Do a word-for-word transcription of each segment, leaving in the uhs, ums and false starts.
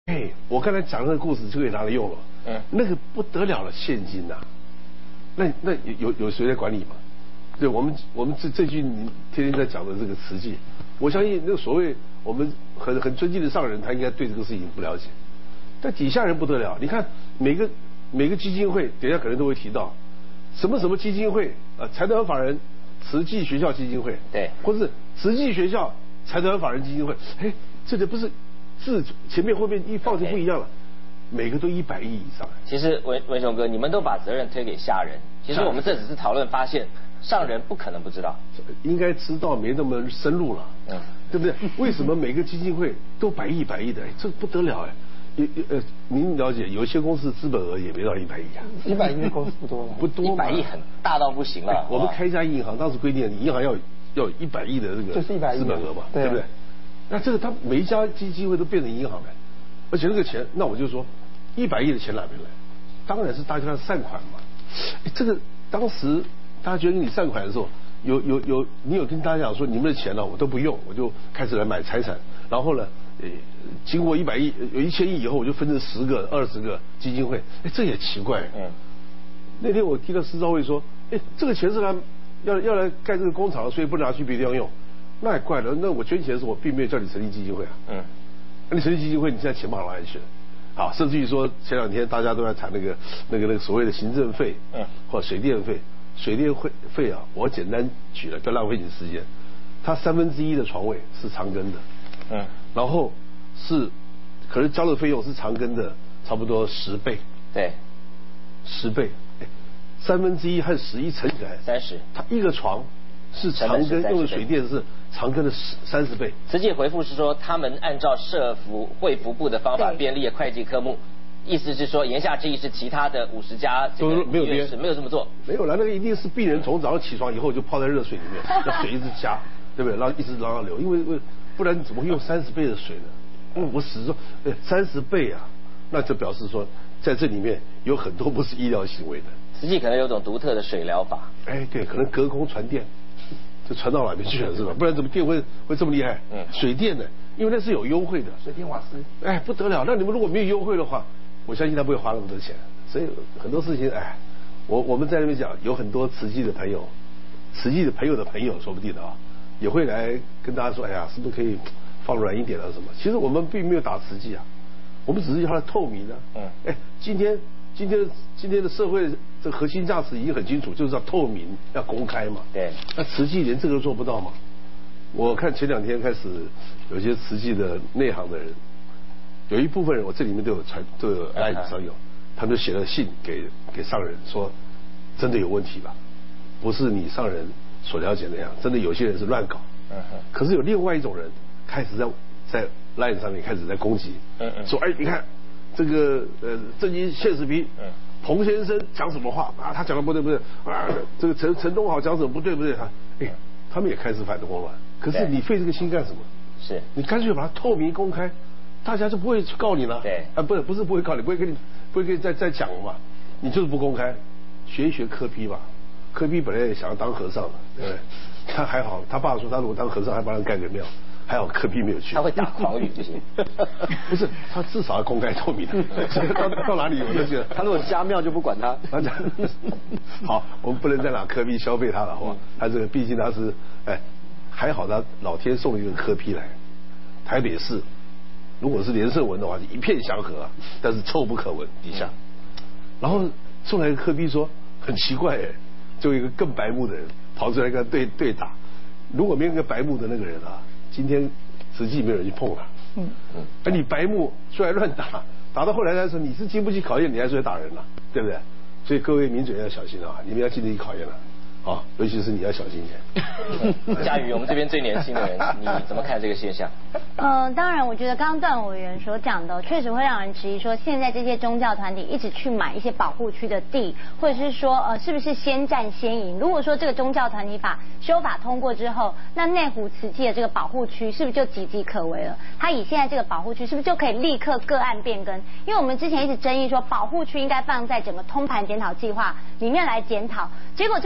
哎，我刚才讲那个故事就可以拿来用了。嗯，那个不得了的现金呐、啊，那那有有谁在管理吗？对我们我们这这句你天天在讲的这个慈济，我相信那个所谓我们很很尊敬的上人，他应该对这个事情不了解，但底下人不得了。你看每个每个基金会，等一下可能都会提到什么什么基金会啊，财团法人慈济学校基金会， 对， 或是慈济学校财团法人基金会，哎，这个不是字前面后面一放就不一样了。每个都一百亿以上。 其实文文雄哥，你们都把责任推给下人，其实我们这只是讨论发现，上人不可能不知道， 应该知道没那么深入了，嗯，对不对？为什么每个基金会都百亿百亿的？哎，这不得了哎！有呃，您了解，有一些公司资本额也没到一百亿啊。 一百亿的公司不多了， 不多， 一百亿很大到不行了。 我们开一家银行，当时规定银行要要一百亿的这个资本额嘛，对不对？那这个他每一家基金会都变成银行了，而且那个钱，那我就说。一百亿的钱哪边来？当然是大家的善款嘛。这个当时大家觉得你善款的时候，有有有，你有跟大家讲说，你们的钱呢、啊，我都不用，我就开始来买财产。然后呢，呃，经过一百亿、有一千亿以后，我就分成十个、二十个基金会。哎，这也奇怪。嗯。那天我听到施兆卫说，哎，这个钱是来要要来盖这个工厂，所以不能拿去别地方用。那也怪了，那我捐钱的时候，我并没有叫你成立基金会啊。嗯。那你成立基金会，你现在钱跑哪里去了？好，甚至于说前两天大家都在谈那个那个那个所谓的行政费，嗯，或水电费，水电费费啊，我简单举了，不要浪费你时间。它三分之一的床位是长庚的，嗯，然后是可是交的费用是长庚的差不多十倍， 对， 十倍，哎，三分之一和十一乘起来三十， 它一个床是长庚用的水电是长庚的三十倍。 慈济回复是说，他们按照社福卫福部的方法编列会计科目，意思是说，言下之意是其他的五十家这个没有编， 没有这么做。 没有了，那个一定是病人从早上起床以后就泡在热水里面，那水一直加，对不对？然后一直让它流，因为为不然怎么会用三十倍的水呢？嗯，我始终呃三十倍啊，那就表示说在这里面有很多不是医疗行为的。 慈济可能有种独特的水疗法。 哎，对，可能隔空传电。就传到哪边去了是吧？不然怎么电会会这么厉害？嗯，水电的，因为那是有优惠的， 水电瓦斯。 哎，不得了！那你们如果没有优惠的话，我相信他不会花那么多钱。所以很多事情，哎，我我们在那边讲，有很多慈济的朋友，慈济的朋友的朋友，说不定的啊，也会来跟大家说，哎呀，是不是可以放软一点啊？什么？其实我们并没有打慈济啊，我们只是要它透明啊。嗯，哎，今天。今天今天的社会这核心价值已经很清楚，就是要透明、要公开嘛。 对。 那慈济连这个都做不到嘛？我看前两天开始有些慈济的内行的人，有一部分人，我这里面都有传都有赖上有，他们就写了信给给上人说，真的有问题吧？不是你上人所了解那样，真的有些人是乱搞。嗯哼。可是有另外一种人开始在在赖上面开始在攻击，嗯嗯，说哎你看。这个呃，正经现实批，嗯，彭先生讲什么话啊？他讲的不对不对啊？这个陈陈东豪讲什么不对不对？他哎，他们也开始反动了。可是你费这个心干什么？ 是你干脆把它透明公开，大家就不会去告你了。 对啊，不是不是不会告你，不会跟你不会跟你再再讲嘛。你就是不公开，学一学柯批吧。柯批本来也想要当和尚的，对不对？他还好，他爸说他如果当和尚，还帮他盖个庙。还好柯批没有去， 他会打诳语不行， 不是他至少要公开透明的，到到哪里我都觉得他如果家庙就不管他。 好，我们不能再拿柯批消费他了，好吧？他这个毕竟他是哎，还好他老天送了一个柯批来，台北市如果是连胜文的话，一片祥和啊，但是臭不可闻底下。然后送来一个柯批说很奇怪哎，就有一个更白目的人跑出来跟他对对打，如果没有一个白目的那个人啊。今天实际没有人去碰他，嗯嗯，而你白目出来乱打，打到后来他说你是经不起考验，你还出来打人了，对不对？所以各位民主要小心啊，你们要经得起考验了，啊，尤其是你要小心一点。佳瑜，我们这边最年轻的人，你怎么看这个现象？ 呃，当然，我觉得刚刚段委员所讲的，确实会让人质疑说，现在这些宗教团体一直去买一些保护区的地，或者是说，呃，是不是先占先赢？如果说这个宗教团体法修法通过之后，那内湖慈济的这个保护区是不是就岌岌可危了？它以现在这个保护区，是不是就可以立刻个案变更？因为我们之前一直争议说，保护区应该放在整个通盘检讨计划里面来检讨，结果这个宗教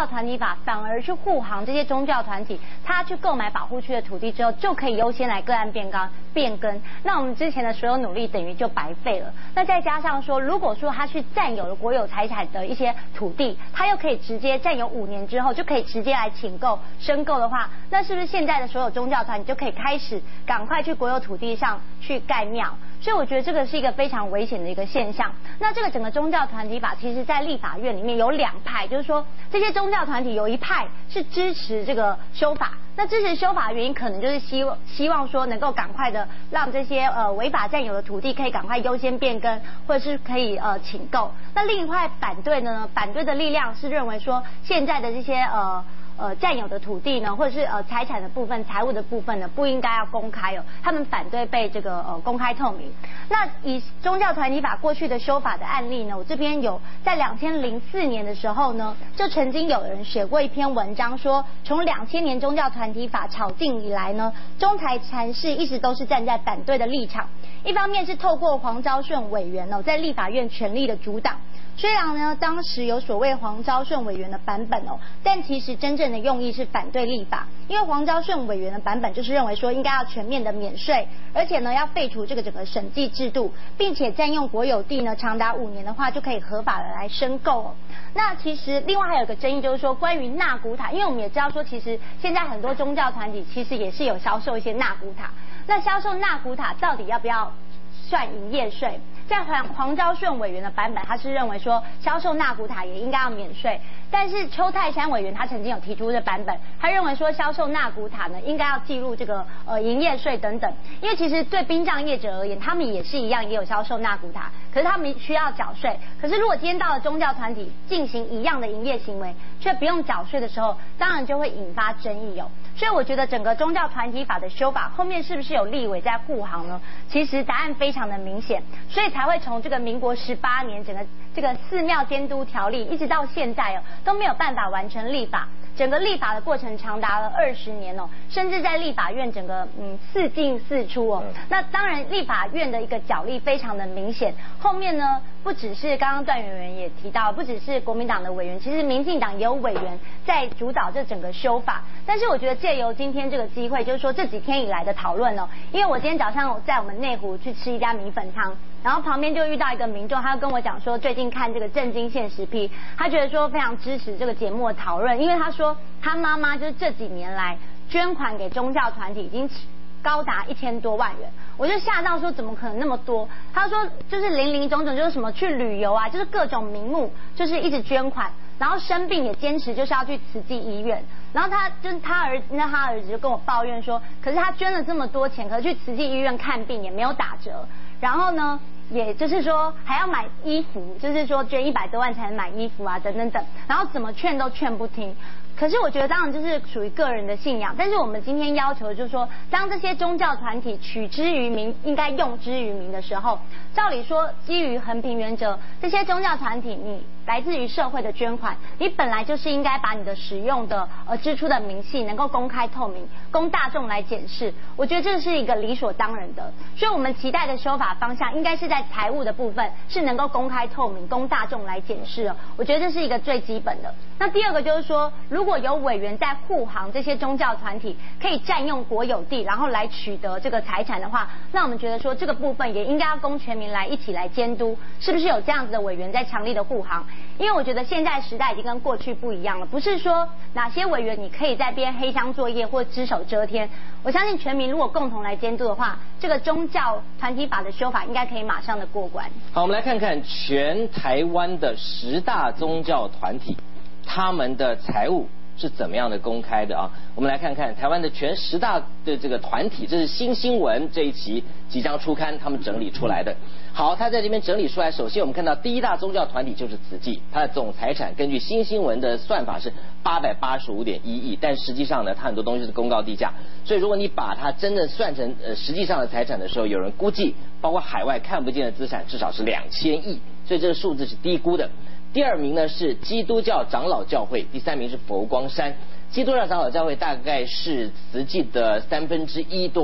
教团体法反而去护航这些宗教团体，他去购买保护区的土地之后，就可以优先来个案变更变更。那我们之前的所有努力等于就白费了。那再加上说，如果说他去占有了国有财产的一些土地，他又可以直接占有五年之后就可以直接来请购申购的话，那是不是现在的所有宗教团体就可以开始赶快去国有土地上去盖庙？所以我觉得这个是一个非常危险的一个现象。那这个整个宗教团体法，其实在立法院里面有两派，就是说这些宗教团体有一派是支持这个修法，那支持修法的原因可能就是希望希望说能够赶快的让这些呃违法占有的土地可以赶快优先变更，或者是可以呃请购。那另一派反对的呢，反对的力量是认为说现在的这些呃。呃，占有的土地呢，或者是呃财产的部分、财务的部分呢，不应该要公开哦。他们反对被这个呃公开透明。那以宗教团体法过去的修法的案例呢，我这边有在两千零四年的时候呢，就曾经有人写过一篇文章说，从两千年宗教团体法草定以来呢，中台禅寺一直都是站在反对的立场。一方面是透过黄昭顺委员哦，在立法院全力的阻挡。虽然呢，当时有所谓黄昭顺委员的版本哦，但其实真正的用意是反对立法，因为黄昭顺委员的版本就是认为说应该要全面的免税，而且呢要废除这个整个审计制度，并且占用国有地呢长达五年的话就可以合法的来申购哦。那其实另外还有一个争议就是说关于纳古塔，因为我们也知道说其实现在很多宗教团体其实也是有销售一些纳古塔，那销售纳古塔到底要不要算营业税？在黄黄昭顺委员的版本，他是认为说销售纳古塔也应该要免税，但是邱泰山委员他曾经有提出的版本，他认为说销售纳古塔呢应该要计入这个呃营业税等等，因为其实对殡葬业者而言，他们也是一样也有销售纳古塔，可是他们需要缴税。可是如果今天到了宗教团体进行一样的营业行为，却不用缴税的时候，当然就会引发争议哦。所以我觉得整个宗教团体法的修法后面是不是有立委在护航呢？其实答案非常的明显，所以才会从这个民国十八年整个这个寺庙监督条例一直到现在哦都没有办法完成立法。整个立法的过程长达了二十年哦，甚至在立法院整个嗯四进四出哦。那当然立法院的一个角力非常的明显。后面呢，不只是刚刚段委员也提到，不只是国民党的委员，其实民进党也有委员在主导这整个修法。但是我觉得借由今天这个机会，就是说这几天以来的讨论哦，因为我今天早上在我们内湖去吃一家米粉汤，然后旁边就遇到一个民众，他就跟我讲说，最近看这个震惊现实批，他觉得说非常支持这个节目的讨论，因为他说他妈妈就是这几年来捐款给宗教团体已经高达一千多万元，我就吓到说怎么可能那么多？他说就是林林总总，就是什么去旅游啊，就是各种名目，就是一直捐款，然后生病也坚持就是要去慈济医院，然后他就是他儿那他儿子就跟我抱怨说，可是他捐了这么多钱，可是去慈济医院看病也没有打折，然后呢？也就是说还要买衣服，就是说捐一百多万才能买衣服啊，等等等，然后怎么劝都劝不听。可是我觉得当然就是属于个人的信仰，但是我们今天要求就是说，当这些宗教团体取之于民，应该用之于民的时候，照理说基于衡平原则，这些宗教团体你来自于社会的捐款，你本来就是应该把你的使用的呃支出的明细能够公开透明，供大众来检视。我觉得这是一个理所当然的，所以我们期待的修法方向应该是在财务的部分是能够公开透明，供大众来检视哦。我觉得这是一个最基本的。那第二个就是说，如果有委员在护航这些宗教团体可以占用国有地，然后来取得这个财产的话，那我们觉得说这个部分也应该要供全民来一起来监督，是不是有这样子的委员在强力的护航？因为我觉得现在时代已经跟过去不一样了，不是说哪些委员你可以在边黑箱作业或只手遮天。我相信全民如果共同来监督的话，这个宗教团体法的修法应该可以马上的过关。 好，我们来看看全台湾的十大宗教团体，他们的财务是怎么样的公开的啊？我们来看看台湾的全十大的这个团体，这是新新闻这一期即将出刊，他们整理出来的。好，他在这边整理出来，首先我们看到第一大宗教团体就是慈济，它的总财产根据新新闻的算法是八百八十五点一亿，但实际上呢，它很多东西是公告地价，所以如果你把它真的算成呃实际上的财产的时候，有人估计包括海外看不见的资产至少是两千亿，所以这个数字是低估的。第二名呢是基督教长老教会，第三名是佛光山。基督教长老教会大概是慈济的三分之一多，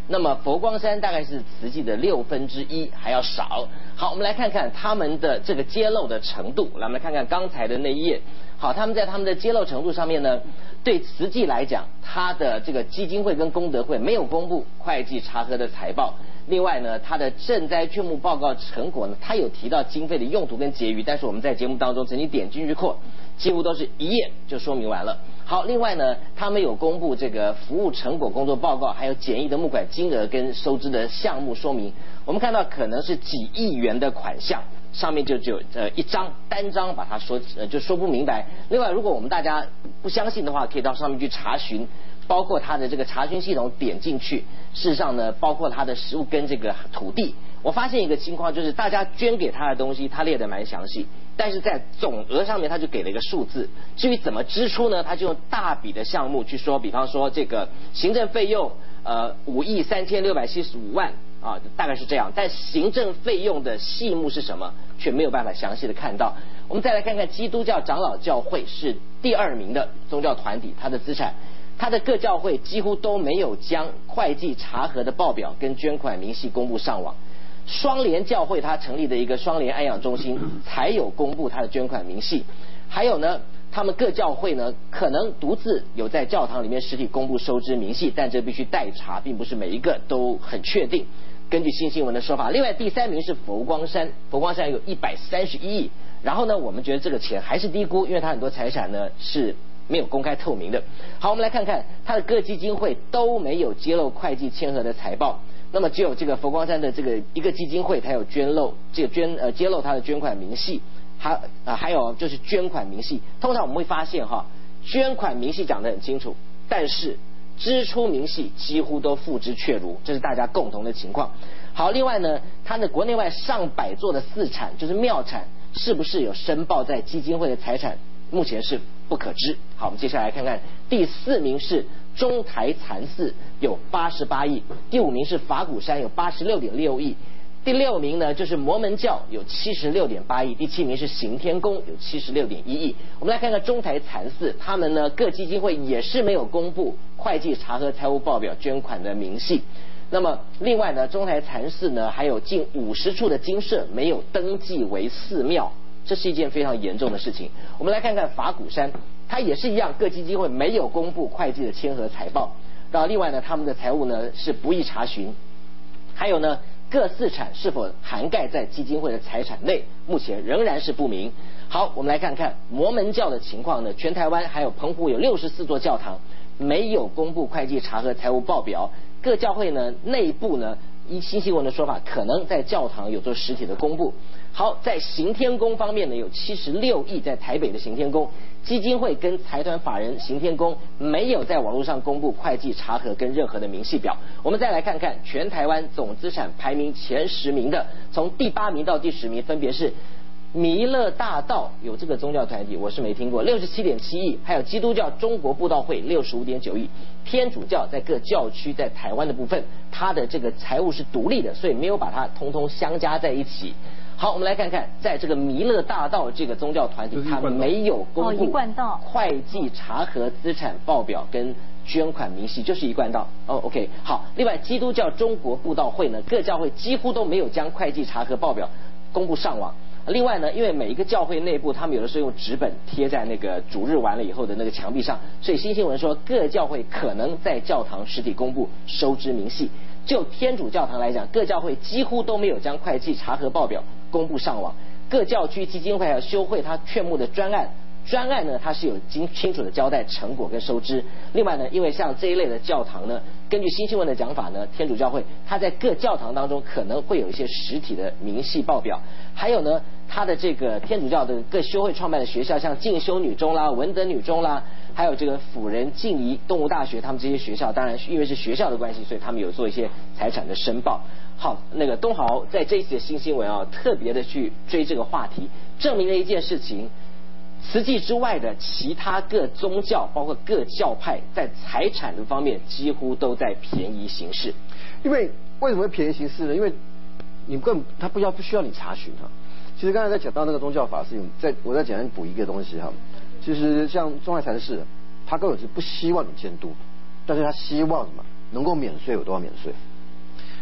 那么佛光山大概是慈济的六分之一还要少。好，我们来看看他们的这个揭露的程度。来，我们来看看刚才的那一页。好，他们在他们的揭露程度上面呢，对慈济来讲，它的这个基金会跟功德会没有公布会计查核的财报。另外呢，它的赈灾劝募报告成果呢，它有提到经费的用途跟结余，但是我们在节目当中曾经点进去过，几乎都是一页就说明完了。好，另外呢，他们有公布这个服务成果工作报告，还有简易的募款金额跟收支的项目说明。我们看到可能是几亿元的款项，上面就只有呃一张单张把它说呃就说不明白。另外，如果我们大家不相信的话，可以到上面去查询。包括它的这个查询系统点进去，事实上呢，包括它的食物跟这个土地，我发现一个情况就是，大家捐给他的东西，他列得蛮详细，但是在总额上面他就给了一个数字。至于怎么支出呢，他就用大笔的项目去说，比方说这个行政费用，呃，五亿三千六百七十五万啊，大概是这样。但行政费用的细目是什么，却没有办法详细的看到。我们再来看看基督教长老教会是第二名的宗教团体，它的资产。他的各教会几乎都没有将会计查核的报表跟捐款明细公布上网。双联教会他成立的一个双联安养中心才有公布他的捐款明细。还有呢，他们各教会呢可能独自有在教堂里面实体公布收支明细，但这必须待查，并不是每一个都很确定。根据新新闻的说法，另外第三名是佛光山，佛光山有一百三十一亿。然后呢，我们觉得这个钱还是低估，因为他很多财产呢是没有公开透明的。好，我们来看看他的各基金会都没有揭露会计签核的财报，那么只有这个佛光山的这个一个基金会，它有捐漏这个捐呃揭露它的捐款明细，还啊、呃、还有就是捐款明细。通常我们会发现哈，捐款明细讲得很清楚，但是支出明细几乎都付之阙如，这是大家共同的情况。好，另外呢，它的国内外上百座的寺产就是庙产，是不是有申报在基金会的财产？目前是不可知。好，我们接下来看看第四名是中台禅寺，有八十八亿；第五名是法鼓山，有八十六点六亿；第六名呢就是摩门教，有七十六点八亿；第七名是行天宫，有七十六点一亿。我们来看看中台禅寺，他们呢各基金会也是没有公布会计查核财务报表捐款的明细。那么另外呢，中台禅寺呢还有近五十处的精舍没有登记为寺庙。这是一件非常严重的事情。我们来看看法鼓山，它也是一样，各基金会没有公布会计的签核财报。然后另外呢，他们的财务呢是不易查询。还有呢，各寺产是否涵盖在基金会的财产内，目前仍然是不明。好，我们来看看摩门教的情况呢，全台湾还有澎湖有六十四座教堂没有公布会计查核财务报表。各教会呢内部呢，依新新闻的说法，可能在教堂有做实体的公布。好，在行天宫方面呢，有七十六亿在台北的行天宫，基金会跟财团法人行天宫没有在网络上公布会计查核跟任何的明细表。我们再来看看全台湾总资产排名前十名的，从第八名到第十名分别是弥勒大道，有这个宗教团体我是没听过，六十七点七亿，还有基督教中国布道会六十五点九亿，天主教在各教区在台湾的部分，它的这个财务是独立的，所以没有把它通通相加在一起。好，我们来看看，在这个弥勒大道这个宗教团体，它没有公布会计查核资产报表跟捐款明细，就是一贯道。哦 ，OK， 好。另外，基督教中国布道会呢，各教会几乎都没有将会计查核报表公布上网。另外呢，因为每一个教会内部，他们有的时候用纸本贴在那个主日完了以后的那个墙壁上，所以新新闻说各教会可能在教堂实体公布收支明细。就天主教堂来讲，各教会几乎都没有将会计查核报表公布上网。各教区基金会还有修会它劝募的专案，专案呢它是有清清楚的交代成果跟收支。另外呢，因为像这一类的教堂呢，根据新新闻的讲法呢，天主教会它在各教堂当中可能会有一些实体的明细报表。还有呢，它的这个天主教的各修会创办的学校，像进修女中啦、文德女中啦，还有这个辅仁、静宜、动物大学，他们这些学校，当然因为是学校的关系，所以他们有做一些财产的申报。好，那个东豪在这一次的新新闻啊，特别的去追这个话题，证明了一件事情：慈济之外的其他各宗教，包括各教派，在财产的方面几乎都在便宜行事。 因为为什么会便宜行事呢？因为你更他不要不需要你查询哈。其实刚才在讲到那个宗教法事，在我再简单补一个东西哈。其实像中外禅寺，他根本是不希望你监督，但是他希望什么能够免税，有多少免税。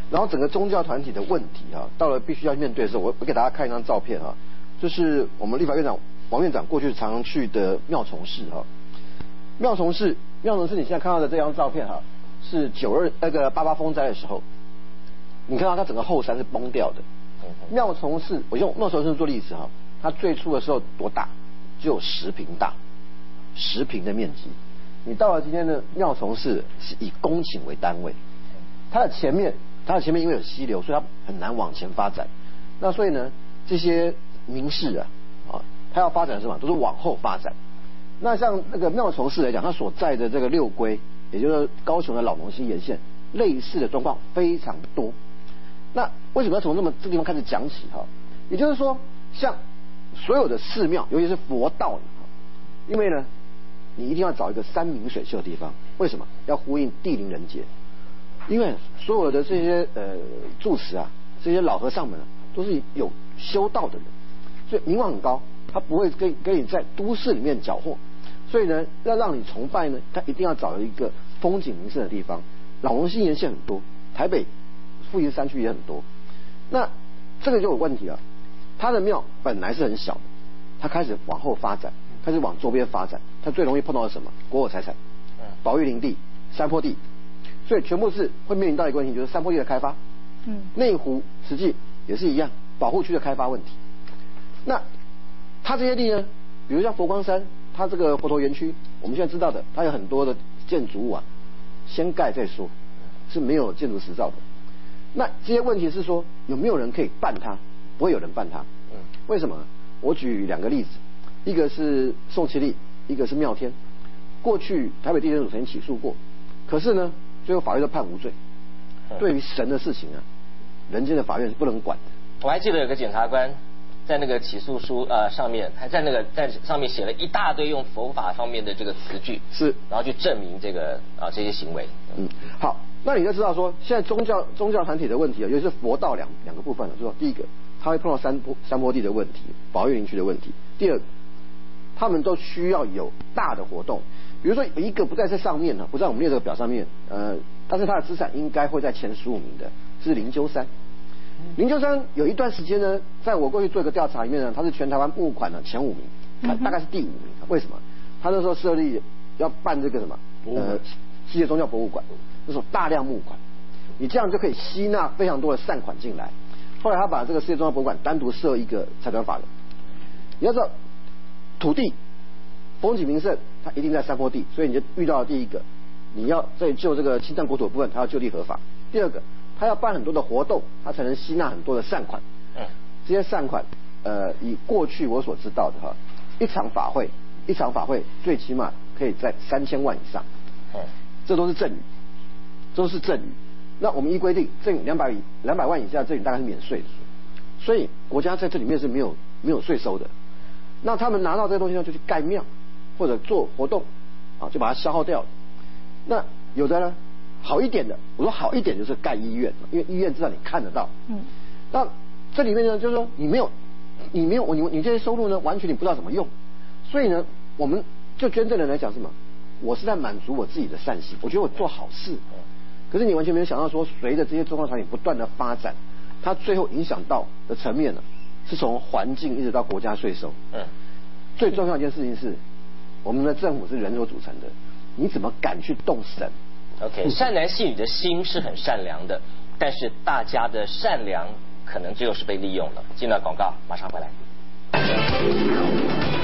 然后整个宗教团体的问题啊，到了必须要面对的时候，我我给大家看一张照片啊，就是我们立法院长王院长过去常常去的妙从寺哈。妙从寺，妙从寺，你现在看到的这张照片哈，是九二那个八八风灾的时候，你看到它整个后山是崩掉的。妙从寺，我用妙从寺做例子哈，它最初的时候多大？只有十坪大，十坪的面积。你到了今天的妙从寺是以公顷为单位，它的前面，它的前面因为有溪流，所以它很难往前发展。那所以呢，这些名士啊，啊，它要发展什么，都是往后发展。那像那个妙从寺来讲，它所在的这个六龟，也就是高雄的老农溪沿线，类似的状况非常多。那为什么要从那么这个地方开始讲起哈？也就是说，像所有的寺庙，尤其是佛道，因为呢，你一定要找一个山明水秀的地方。为什么要呼应地灵人杰？因为所有的这些呃住持啊，这些老和尚们、啊、都是有修道的人，所以名望很高，他不会跟跟你在都市里面搅和。所以呢，要让你崇拜呢，他一定要找一个风景名胜的地方。老农溪沿线很多，台北附近山区也很多。那这个就有问题了，他的庙本来是很小的，他开始往后发展，开始往周边发展，他最容易碰到的什么？国有财产、保育林地、山坡地，所以全部是会面临到一个问题，就是山坡地的开发。嗯，内湖实际也是一样，保护区的开发问题。那他这些地呢，比如像佛光山，它这个佛陀园区，我们现在知道的，它有很多的建筑物啊，先盖再说，是没有建筑实照的。那这些问题是说，有没有人可以办它？不会有人办它。嗯，为什么？我举两个例子，一个是宋其力，一个是妙天。过去台北地检署曾经起诉过，可是呢，最后法院都判无罪。对于神的事情啊，人间的法院是不能管的。 我还记得有个检察官在那个起诉书呃上面，还在那个在上面写了一大堆用佛法方面的这个词句， 是，然后去证明这个啊这些行为。 嗯，好，那你就知道说，现在宗教宗教团体的问题啊，尤其是佛道两两个部分了，就说第一个，他会碰到山坡山坡地的问题、保育林区的问题；第二个，他们都需要有大的活动，比如说有一个不在这上面呢，不在我们列这个表上面，呃，但是他的资产应该会在前十五名的，是灵鹫山。灵鹫山有一段时间呢，在我过去做一个调查里面呢，它是全台湾募款的前五名，它大概是第五名。为什么？他那时候设立要办这个什么呃世界宗教博物馆，那时候大量募款，你这样就可以吸纳非常多的善款进来。后来他把这个世界宗教博物馆单独设一个财团法人。你要知道，土地、风景名胜，它一定在山坡地，所以你就遇到了第一个，你要在就这个侵占国土的部分，它要就地合法。第二个，他要办很多的活动，他才能吸纳很多的善款。嗯，这些善款，呃，以过去我所知道的哈，一场法会，一场法会最起码可以在三千万以上。嗯，这都是赠与，都是赠与。那我们依规定，赠与两百两百万以下赠与大概是免税的，所以国家在这里面是没有没有税收的。那他们拿到这个东西呢，就去盖庙或者做活动，啊，就把它消耗掉了。那有的呢？好一点的，我说好一点就是盖医院，因为医院至少你看得到。嗯，那这里面呢，就是说你没有，你没有，你你这些收入呢，完全你不知道怎么用，所以呢，我们就捐赠人来讲是什么？我是在满足我自己的善心，我觉得我做好事。可是你完全没有想到说，随着这些宗教团体不断的发展，它最后影响到的层面呢，是从环境一直到国家税收。嗯，最重要一件事情是，我们的政府是人所组成的，你怎么敢去动神？ OK， 善男信女的心是很善良的，但是大家的善良可能最后是被利用了。进到广告，马上回来。